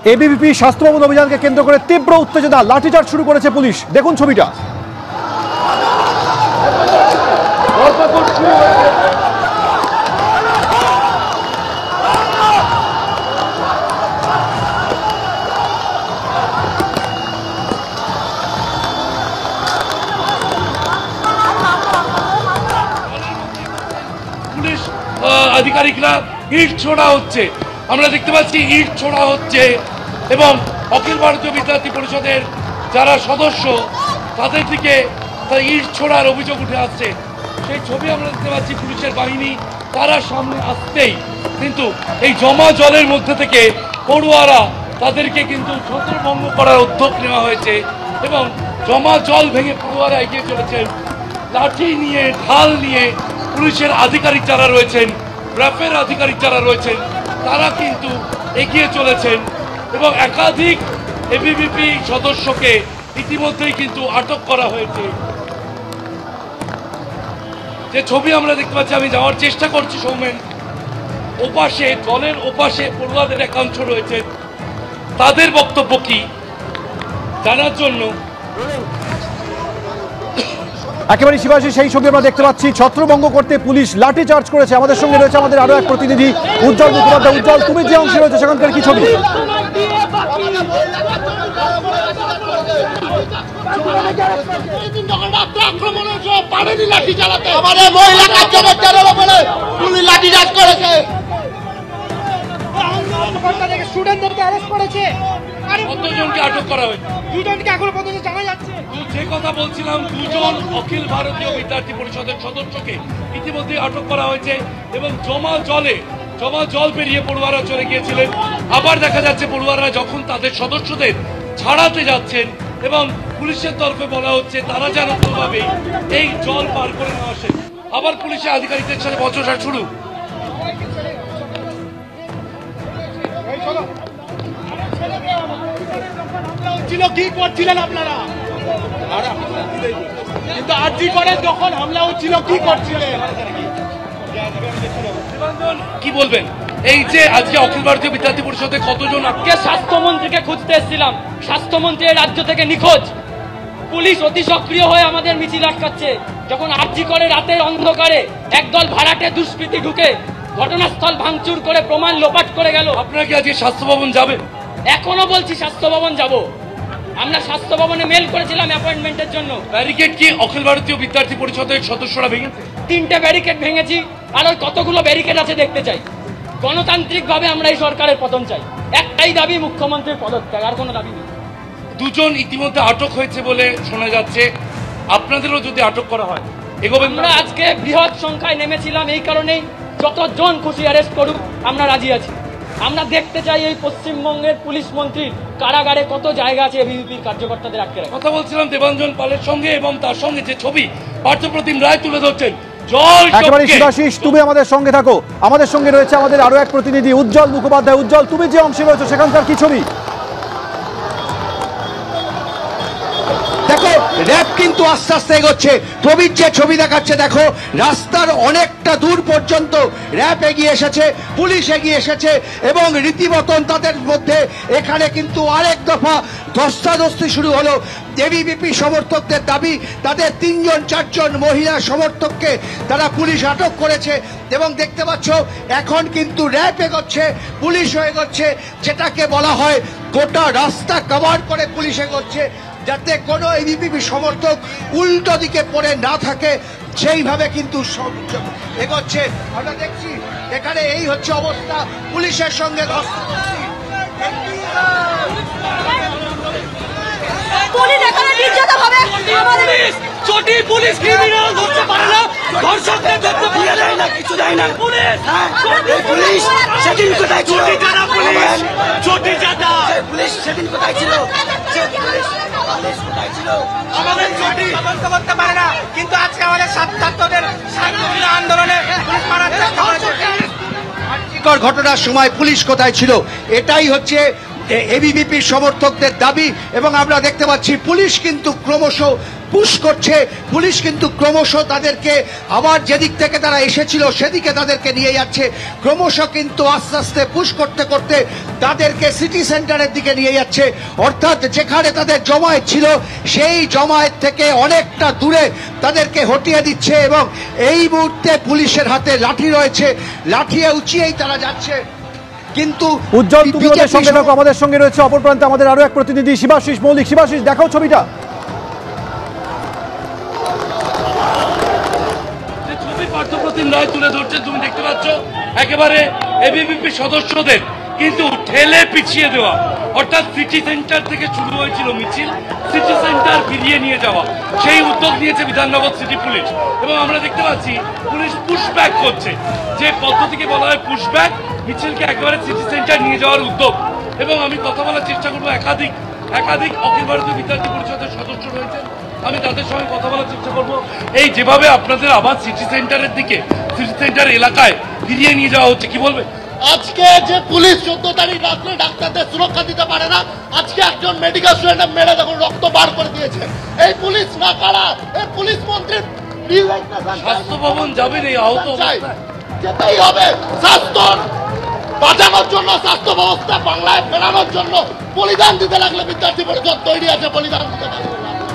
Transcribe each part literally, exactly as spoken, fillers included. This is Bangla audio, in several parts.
এবিভিপি স্বাস্থ্য ভবন অভিযানকে কেন্দ্র করে তীব্র উত্তেজনা, লাঠিচার্জ শুরু করেছে পুলিশ। দেখুন ছবিটা। পুলিশ আধিকারিকরা ইট ছোড়া হচ্ছে, আমরা দেখতে পাচ্ছি ইট ছোড়া হচ্ছে এবং অখিল ভারতীয় বিদ্যার্থী পরিষদের যারা সদস্য তাদের দিকে ইট ছোড়ার অভিযোগ উঠে আসছে। সেই ছবি আমরা দেখতে পাচ্ছি। পুলিশের বাহিনী তারা সামনে আসতেই কিন্তু এই জমা জলের মধ্যে থেকে পড়ুয়ারা তাদেরকে কিন্তু ছত্রভঙ্গ করার উদ্যোগ নেওয়া হয়েছে এবং জমা জল ভেঙে পড়ুয়ারা এগিয়ে চলেছেন লাঠি নিয়ে, ঢাল নিয়ে। পুলিশের আধিকারিক যারা রয়েছেন, র্যাফের আধিকারিক যারা রয়েছেন তারা কিন্তু এগিয়ে চলেছেন এবং একাধিক এবিভিপি সদস্যকে ইতিমধ্যেই কিন্তু আটক করা হয়েছে। যে ছবি আমরা দেখতে পাচ্ছি, আমি যাওয়ার চেষ্টা করছি সৌমেন, ওপাশে জলের ওপাশে পড়ুয়াদের একাংশ রয়েছে, তাদের বক্তব্য কি জানার জন্য একেবারে শিবাশী সেই ছবি আমরা দেখতে পাচ্ছি। ছত্রভঙ্গ করতে পুলিশ লাঠি চার্জ করেছে। আমাদের সঙ্গে রয়েছে আমাদের আরো এক প্রতিনিধি উজ্জ্বল মুখোপাধ্যায়। উজ্জ্বল, তুমি যে অংশে রয়েছে সেখানকার কি ছবি? স্টুডেন্টদেরকে অ্যারেস্ট করেছে। কতজনকে আটক করা হয়েছে? দুজনকে এখনো পর্যন্ত জানা যাচ্ছে। যে কথা বলছিলাম, দুজন অখিল ভারতীয় বিদ্যার্থী পরিষদের সদস্যকে ইতিমধ্যে আটক করা হয়েছে এবং জমা জলে জমা জল পেরিয়ে পড়ুয়ারা চলে গিয়েছিলেন। আবার দেখা যাচ্ছে পড়ুয়ারা যখন তাদের সদস্যদের ছাড়াতে যাচ্ছেন এবং পুলিশের তরফে বলা হচ্ছে তারা যেন কোনোভাবে এই জল পার করে না আসে। আবার পুলিশের আধিকারিকদের সাথে বচসা শুরু। কি করছিলেন আপনারা? কিন্তু আরজি করে যখন হামলা হচ্ছিল কি করছিলেন? কি বলবেন এই যে আজকে অখিল ভারতীয় বিদ্যার্থী পরিষদের কতজন? আজকে স্বাস্থ্যমন্ত্রীকে খুঁজতে এসেছিলাম, স্বাস্থ্যমন্ত্রী রাজ্য থেকে নিখোঁজ। পুলিশ অতি সক্রিয় হয়ে আমাদের মিছিল আটকাচ্ছে। যখন আরজি করে রাতের অন্ধকারে একদল ভাড়াটে দুষ্কৃতী ঢুকে ঘটনাস্থল ভাঙচুর করে প্রমাণ লোপাট করে গেল। আপনারা কি আজকে স্বাস্থ্য ভবন যাবেন? এখনো বলছি স্বাস্থ্য ভবন যাব। আমরা স্বাস্থ্য ভবনে মেল করেছিলাম অ্যাপয়েন্টমেন্টের জন্য। ব্যারিকেড কি অখিল ভারতীয় বিদ্যার্থী পরিষদের সদস্যরা ভেঙেছে? তিনটে ব্যারিকেড ভেঙেছি, আর ওই কতগুলো ব্যারিকেড আছে দেখতে চাই। গণতান্ত্রিক ভাবে আমরা এই সরকারের পতন চাই। একটাই দাবি, মুখ্যমন্ত্রীর পদত্যাগ, আর কোনো দাবি নেই। দুজন ইতিমধ্যে আটক হয়েছে বলে শোনা যাচ্ছে, আপনাদেরও যদি আটক করা হয় এগোবেন? আমরা আজকে বৃহৎ সংখ্যায় নেমেছিলাম এই কারণেই, যতজন খুশি অ্যারেস্ট করুক আমরা রাজি আছি। আমরা দেখতে চাই এই পশ্চিমবঙ্গের পুলিশ মন্ত্রীর কারাগারে কত জায়গা আছে এবিভিপির কার্যকর্তাদের আটকে রাখা। কথা বলছিলাম দেবাঞ্জন পালের সঙ্গে এবং তার সঙ্গে যে ছবি পার্থপ্রতিম রায় তুলে ধরছেন জল। একেবারে শিবাশিস, তুমি আমাদের সঙ্গে থাকো। আমাদের সঙ্গে রয়েছে আমাদের আরো এক প্রতিনিধি উজ্জ্বল মুখোপাধ্যায়। উজ্জ্বল, তুমি যে অংশে রয়েছে সেখানকার কি ছবি? দেখো র্যাব কিন্তু আস্তে আস্তে এগোচ্ছে। প্রবীর যে ছবি দেখাচ্ছে, দেখো রাস্তার অনেকটা দূর পর্যন্ত র্যাব এগিয়ে এসেছে, পুলিশ এগিয়ে এসেছে এবং রীতিমতন তাদের মধ্যে এখানে কিন্তু আরেক দফা ধস্তাধস্তি শুরু হলো। এবিভিপি সমর্থকদের দাবি, তাদের তিনজন চারজন মহিলা সমর্থককে তারা পুলিশ আটক করেছে এবং দেখতে পাচ্ছ এখন কিন্তু র্যাব এগোচ্ছে, পুলিশও এগোচ্ছে, যেটাকে বলা হয় গোটা রাস্তা কভার করে পুলিশ এগোচ্ছে যাতে কোনো এবিভিপি সমর্থক উল্টো দিকে পড়ে না থাকে, সেইভাবে কিন্তু এগোচ্ছে। আমরা দেখছি এখানে এই হচ্ছে অবস্থা, পুলিশের সঙ্গে চটি পুলিশ ক্রিমিনাল ধরতে পারে না, ধর্ষকদের ধরতে পারে না, কিছু দেয় না পুলিশ। পুলিশ সেদিন কোথায় ছিল? পুলিশ চটি জাদা পুলিশ সেদিন কোথায় ছিল? আমাদের চটি তদন্ত করতে পারে না, কিন্তু আজকে আমাদের ছাত্রদের শান্তিপূর্ণ আন্দোলনে পুলিশ মারার চেষ্টা করেছে। ঘটনার সময় পুলিশ কোথায় ছিল? এটাই হচ্ছে এবিভিপির সমর্থকদের দাবি। এবং আমরা দেখতে পাচ্ছি পুলিশ কিন্তু ক্রমশ পুশ করছে, পুলিশ কিন্তু ক্রমশ তাদেরকে আবার যেদিক থেকে তারা এসেছিল সেদিকে তাদেরকে নিয়ে যাচ্ছে, ক্রমশ কিন্তু আস্তে আস্তে পুশ করতে করতে তাদেরকে সিটি সেন্টারের দিকে নিয়ে যাচ্ছে। অর্থাৎ যেখানে তাদের জমায়েত ছিল সেই জমায়েত থেকে অনেকটা দূরে তাদেরকে হটিয়ে দিচ্ছে এবং এই মুহূর্তে পুলিশের হাতে লাঠি রয়েছে, লাঠিয়ে উঁচিয়েই তারা যাচ্ছে। কিন্তু উজ্জ্বল, তুমি আমাদের সঙ্গে থাকো, আমাদের সঙ্গে রয়েছে অপর প্রান্তে আমাদের আরো এক প্রতিনিধি শিবাশিস মৌলিক। শিবাশিস, দেখাও ছবিটা। পার্থপ্রতিম রায় তুলে ধরছে, তুমি দেখতে পাচ্ছ একেবারে এবিভিপি সদস্যদের কিন্তু ঠেলে পিছিয়ে দেওয়া, অর্থাৎ সিটি সেন্টার থেকে শুরু হয়েছিল মিছিল, সিটি সেন্টার ফিরিয়ে নিয়ে যাওয়া, সেই উদ্যোগ নিয়েছে বিধাননগর সিটি পুলিশ। এবং আমরা দেখতে পাচ্ছি পুলিশ পুশব্যাক করছে, যে পদ্ধতিকে বলা হয় পুশব্যাক, মিছিলকে একেবারে সিটি সেন্টার নিয়ে যাওয়ার উদ্যোগ। এবং আমি কথা বলার চেষ্টা করবো, একাধিক একাধিক অখিল ভারতীয় বিদ্যার্থী পরিষদের সদস্য রয়েছেন, আমি তাদের সঙ্গে কথা বলার চেষ্টা করবো। এই যেভাবে আপনাদের আবার সিটি সেন্টারের দিকে, সিটি সেন্টার এলাকায় ফিরিয়ে নিয়ে যাওয়া হচ্ছে, কি বলবে? আজকে যে পুলিশ চোদ্দ তারিখ রাত্রে ডাক্তারদের সুরক্ষা দিতে পারে না, আজকে একজন মেডিকেল স্টুডেন্ট মেরে দেখুন রক্ত বার করে দিয়েছে। এই পুলিশ না কারা? এই পুলিশ মন্ত্রী স্বাস্থ্য ভবন যাবেন এই আহত যেতেই হবে। স্বাস্থ্য বাঁচানোর জন্য, স্বাস্থ্য ব্যবস্থা বাংলায় ফেরানোর জন্য বলিদান দিতে লাগলে বিদ্যার্থী পরিষদ তৈরি আছে বলিদান দিতে পারবে।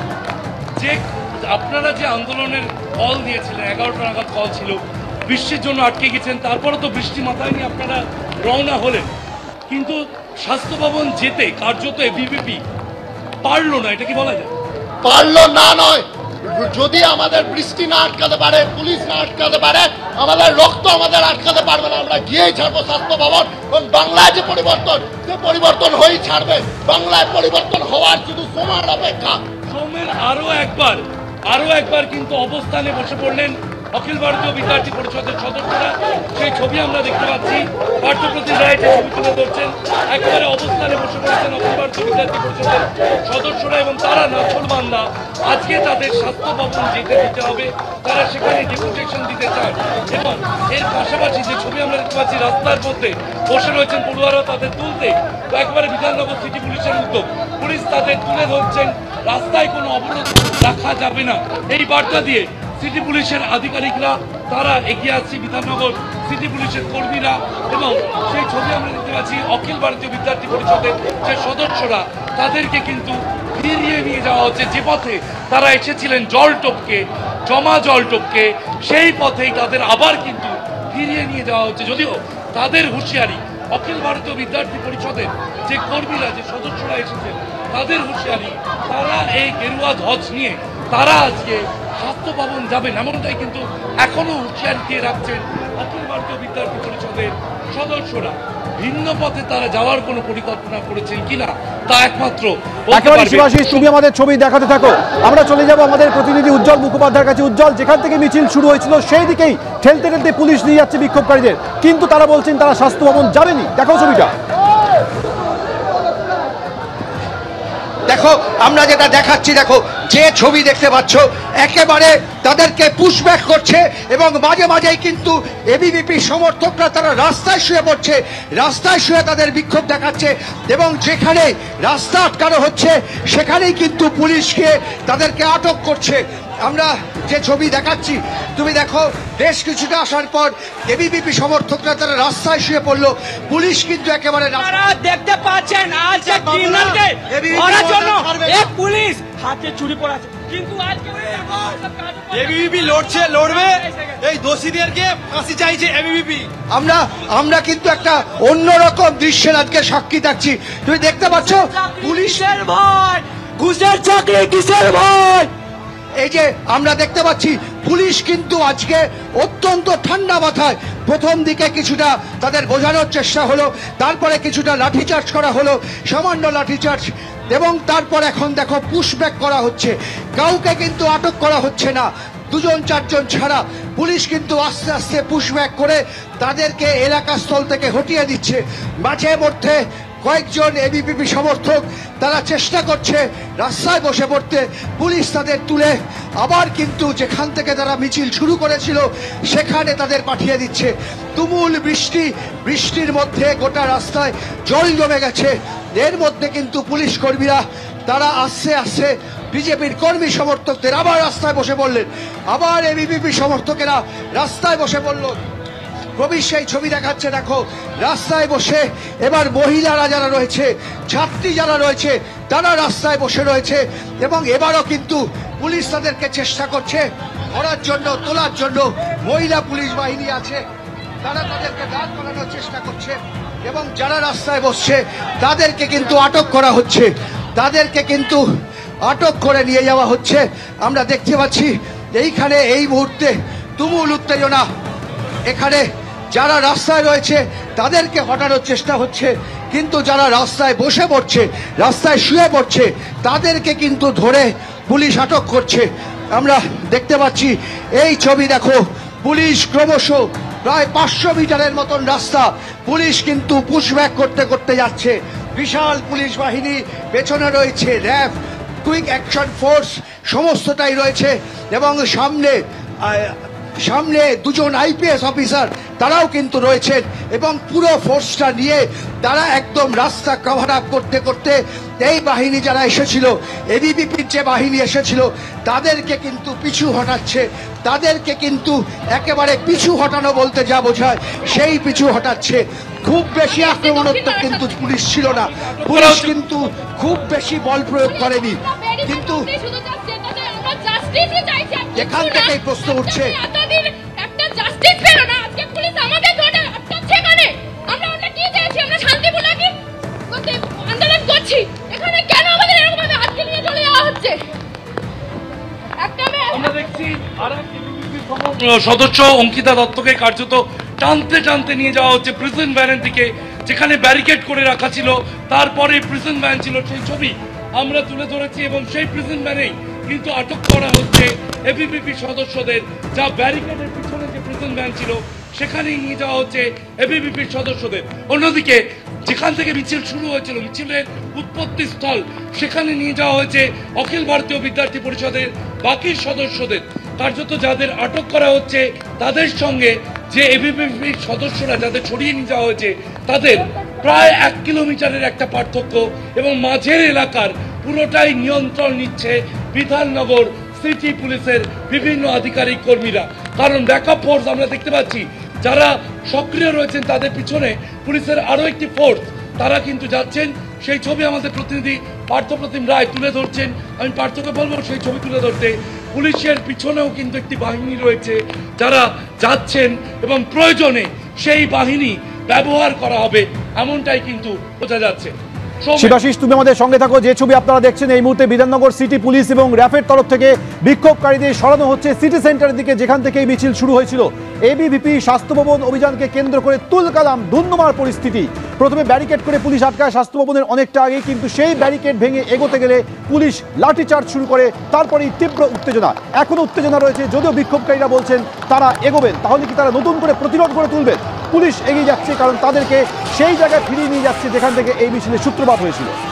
যে আপনারা যে আন্দোলনের কল দিয়েছিলেন, এগারোটা নাগাদ কল ছিল, বৃষ্টির জন্য আটকে গেছেন, তারপরে তো বৃষ্টি মাথায় নিয়ে আপনারা রওনা হলেন, কিন্তু স্বাস্থ্য ভবন যেতে কার্যত এবিভিপি পারলো না, এটা কি বলা যায়? পারলো না নয়, যদি আমাদের বৃষ্টি না আটকাতে পারে, পুলিশ না আটকাতে পারে, আমাদের রক্ত আমাদের আটকাতে পারবে না। আমরা গিয়েই ছাড়বো স্বাস্থ্য ভবন। এবং বাংলায় যে পরিবর্তন, সে পরিবর্তন হয়েই ছাড়বে। বাংলায় পরিবর্তন হওয়ার শুধু সময়ের অপেক্ষা। সোমের আরো একবার আরো একবার কিন্তু অবস্থানে বসে পড়লেন অখিল ভারতীয় বিদ্যার্থী পরিষদের সদস্যরা। সেই ছবি আমরা দেখতে পাচ্ছি, পার্থপ্রতিম রায় যে ছবি তুলে ধরছেন, একেবারে অবস্থানে বসে পড়েছেন অখিল ভারতীয় বিদ্যার্থী পরিষদের সদস্যরা। এবং তারা নাছলবান্দা, আজকে তাদের স্বাস্থ্য ভবন যেতে দিতে হবে, তারা সেখানে ডেপুটেশন দিতে চায়। এবং এর পাশাপাশি যে ছবি আমরা দেখতে পাচ্ছি, রাস্তার মধ্যে বসে রয়েছেন পড়ুয়ারা তাদের তুলতে, তো একেবারে বিধাননগর সিটি পুলিশের উদ্যোগ, পুলিশ তাদের তুলে ধরছেন, রাস্তায় কোনো অবরোধ রাখা যাবে না, এই বার্তা দিয়ে সিটি পুলিশের আধিকারিকরা তারা এগিয়ে আসছে, বিধাননগর সিটি পুলিশের কর্মীরা। এবং সেই ছবি আমরা দেখতে পাচ্ছি অখিল ভারতীয় বিদ্যার্থী পরিষদের যে সদস্যরা, তাদেরকে কিন্তু ফিরিয়ে নিয়ে যাওয়া হচ্ছে। যে পথে তারা এসেছিলেন জল টপকে, জমা জল টপকে, সেই পথেই তাদের আবার কিন্তু ফিরিয়ে নিয়ে যাওয়া হচ্ছে। যদিও তাদের হুঁশিয়ারি, অখিল ভারতীয় বিদ্যার্থী পরিষদের যে কর্মীরা, যে সদস্যরা এসেছেন, তাদের হুঁশিয়ারি, তারা এই গেরুয়া ধ্বজ নিয়ে তারা আজকে স্বাস্থ্য ভবন যাবেন, এমনটাই কিন্তু এখনো হুঁশিয়ারি দিয়ে রাখছেন অখিল ভারতীয় বিদ্যার্থী পরিষদের সদস্যরা। ভিন্ন পথে তারা যাওয়ার কোনো পরিকল্পনা করেছেন কিনা তা একমাত্র একেবারে শিবাশিস, তুমি আমাদের ছবি দেখাতে থাকো, আমরা চলে যাব আমাদের প্রতিনিধি উজ্জ্বল মুখোপাধ্যায়ের কাছে। উজ্জ্বল, যেখান থেকে মিছিল শুরু হয়েছিল সেই দিকেই ঠেলতে ঠেলতে পুলিশ নিয়ে যাচ্ছে বিক্ষোভকারীদের, কিন্তু তারা বলছেন তারা স্বাস্থ্য ভবন যাবেনি। দেখো ছবিটা। দেখো আমরা যেটা দেখাচ্ছি, দেখো যে ছবি দেখতে পাচ্ছ, একেবারে তাদেরকে পুশব্যাক করছে এবং মাঝে মাঝেই কিন্তু এবিভিপি সমর্থকরা তারা রাস্তায় শুয়ে পড়ছে, রাস্তায় শুয়ে তাদের বিক্ষোভ দেখাচ্ছে। এবং যেখানে রাস্তা আটকানো হচ্ছে সেখানেই কিন্তু পুলিশকে তাদেরকে আটক করছে। আমরা যে ছবি দেখাচ্ছি, তুমি দেখো বেশ কিছুটা আসার পর এবিভিপি সমর্থকরা তারা রাস্তায় শুয়ে পড়লো, পুলিশ কিন্তু একেবারে দেখতে পাচ্ছেন আজ যে ক্রিমিনালকে ধরার জন্য এক পুলিশ হাতে চুরি পড়ে আছে, কিন্তু আজকে এবিভিপি লড়ছে, লড়বে, এই দোষীদেরকে ফাঁসি চাইছে এবিভিপি। আমরা আমরা কিন্তু একটা অন্যরকম দৃশ্যের আজকে সাক্ষী থাকছি। তুমি দেখতে পাচ্ছ পুলিশের ভয়, ঘুষের চাকরি কিসের ভয়। এই যে আমরা দেখতে পাচ্ছি পুলিশ কিন্তু আজকে অত্যন্ত ঠান্ডা মাথায়, প্রথম দিকে কিছুটা তাদের বোঝানোর চেষ্টা হলো, তারপরে কিছুটা লাঠিচার্জ করা হলো, সামান্য লাঠিচার্জ, এবং তারপর এখন দেখো পুশব্যাক করা হচ্ছে, কাউকে কিন্তু আটক করা হচ্ছে না, দুজন চারজন ছাড়া পুলিশ কিন্তু আস্তে আস্তে পুশব্যাক করে তাদেরকে এলাকাস্থল থেকে হটিয়ে দিচ্ছে। মাঝে মধ্যে কয়েকজন এবিভিপি সমর্থক তারা চেষ্টা করছে রাস্তায় বসে পড়তে, পুলিশ তাদের তুলে আবার কিন্তু যেখান থেকে তারা মিছিল শুরু করেছিল সেখানে তাদের পাঠিয়ে দিচ্ছে। তুমুল বৃষ্টি, বৃষ্টির মধ্যে গোটা রাস্তায় জল জমে গেছে, এর মধ্যে কিন্তু পুলিশ কর্মীরা তারা আসছে আসছে বিজেপির কর্মী সমর্থকদের আবার রাস্তায় বসে পড়লেন, আবার এবিভিপি সমর্থকেরা রাস্তায় বসে পড়ল। প্রবীর সেই ছবি দেখাচ্ছে, দেখো রাস্তায় বসে এবার মহিলারা যারা রয়েছে, ছাত্রী যারা রয়েছে, তারা রাস্তায় বসে রয়েছে এবং এবারও কিন্তু পুলিশ তাদেরকে চেষ্টা করছে ধরার জন্য, তোলার জন্য। মহিলা পুলিশ বাহিনী আছে, তারা তাদেরকে দাঁড় করানোর চেষ্টা করছে এবং যারা রাস্তায় বসছে তাদেরকে কিন্তু আটক করা হচ্ছে, তাদেরকে কিন্তু আটক করে নিয়ে যাওয়া হচ্ছে। আমরা দেখতে পাচ্ছি এইখানে এই মুহূর্তে তুমুল উত্তেজনা। এখানে যারা রাস্তায় রয়েছে তাদেরকে হটানোর চেষ্টা হচ্ছে, কিন্তু যারা রাস্তায় বসে পড়ছে, রাস্তায় শুয়ে পড়ছে, তাদেরকে কিন্তু ধরে পুলিশ আটক করছে। আমরা দেখতে পাচ্ছি এই ছবি, দেখো পুলিশ ক্রমশ প্রায় পাঁচশো মিটারের মতন রাস্তা পুলিশ কিন্তু পুশব্যাক করতে করতে যাচ্ছে। বিশাল পুলিশ বাহিনী, পেছনে রয়েছে র্যাব, কুইক অ্যাকশন ফোর্স, সমস্তটাই রয়েছে এবং সামনে সামনে দুজন আইপিএস অফিসার তারাও কিন্তু রয়েছেন এবং পুরো ফোর্সটা নিয়ে তারা একদম রাস্তা কভার আপ করতে করতে এই বাহিনী যারা এসেছিল, এবিভিপির যে বাহিনী এসেছিল, তাদেরকে কিন্তু পিছু হটাচ্ছে, তাদেরকে কিন্তু একেবারে পিছু হটানো বলতে যা বোঝায় সেই পিছু হটাচ্ছে। খুব বেশি আক্রমণাত্মক কিন্তু পুলিশ ছিল না, পুলিশ কিন্তু খুব বেশি বল প্রয়োগ করেনি, কিন্তু এখান থেকেই প্রশ্ন উঠছে সদস্য অঙ্কিতা দত্তকে কার্যত টানতে টানতে নিয়ে যাওয়া হচ্ছে প্রিজন ভ্যানের দিকে, যেখানে ব্যারিকেড করে রাখা ছিল। তারপরে প্রিজন ভ্যান ছিল, সেই ছবি আমরা তুলে ধরেছি এবং সেই প্রিজন ভ্যানেই কিন্তু আটক করা হচ্ছে এবিভিপি সদস্যদের। যা ব্যারিকেডের পিছনে যে প্রিজন ভ্যান ছিল সেখানেই নিয়ে যাওয়া হচ্ছে এবিভিপির সদস্যদের। অন্যদিকে যেখান থেকে মিছিল শুরু হয়েছিল, মিছিলের উৎপত্তি স্থল, সেখানে নিয়ে যাওয়া হয়েছে অখিল ভারতীয় বিদ্যার্থী পরিষদের বাকি সদস্যদের। কার্যত যাদের আটক করা হচ্ছে তাদের সঙ্গে যে এবিভিপির সদস্যরা যাদের ছড়িয়ে নিয়ে যাওয়া হয়েছে তাদের প্রায় এক কিলোমিটারের একটা পার্থক্য এবং মাঝের এলাকার পুরোটাই নিয়ন্ত্রণ নিচ্ছে বিধাননগর সিটি পুলিশের বিভিন্ন আধিকারিক কর্মীরা। কারণ ব্যাকআপ ফোর্স আমরা দেখতে পাচ্ছি, যারা সক্রিয় রয়েছেন তাদের পিছনে পুলিশের আরো একটি ফোর্স তারা কিন্তু যাচ্ছেন। সেই ছবি আমাদের প্রতিনিধি পার্থপ্রতিম রায় তুলে ধরছেন। আমি পার্থকে বলবো সেই ছবি তুলে ধরতে। পুলিশের পিছনেও কিন্তু একটি বাহিনী রয়েছে যারা যাচ্ছেন এবং প্রয়োজনে সেই বাহিনী ব্যবহার করা হবে, এমনটাই কিন্তু বোঝা যাচ্ছে। শিবাশিস, তুমি আমাদের সঙ্গে থাকো। যে ছবি আপনারা দেখছেন এই মুহূর্তে বিধাননগর সিটি পুলিশ এবং র্যাফের তরফ থেকে বিক্ষোভকারীদের সরানো হচ্ছে সিটি সেন্টারের দিকে, যেখান থেকে এই মিছিল শুরু হয়েছিল। এবিভিপি স্বাস্থ্য ভবন অভিযানকে কেন্দ্র করে তুলকালাম ধুন্ধুমার পরিস্থিতি। প্রথমে ব্যারিকেড করে পুলিশ আটকায় স্বাস্থ্য ভবনের অনেকটা আগেই, কিন্তু সেই ব্যারিকেড ভেঙে এগোতে গেলে পুলিশ লাঠিচার্জ শুরু করে। তারপরেই তীব্র উত্তেজনা, এখনো উত্তেজনা রয়েছে, যদিও বিক্ষোভকারীরা বলছেন তারা এগোবেন। তাহলে কি তারা নতুন করে প্রতিরোধ করে তুলবেন? পুলিশ এগিয়ে যাচ্ছে, কারণ তাদেরকে সেই জায়গায় ফিরিয়ে নিয়ে যাচ্ছে যেখান থেকে এই মিছিলের সূত্রপাত হয়েছিল।